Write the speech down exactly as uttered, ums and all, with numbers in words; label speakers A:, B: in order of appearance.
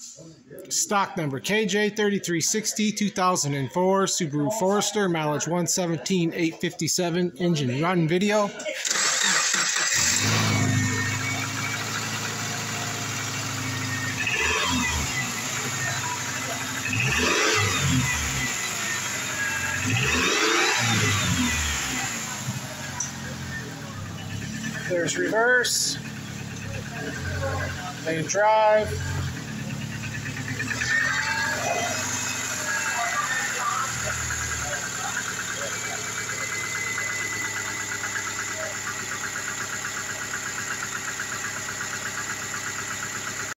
A: Stock number K J thirty-three sixty, two thousand four, Subaru Forester, mileage one seventeen eight fifty-seven, engine run video. There's reverse, main drive.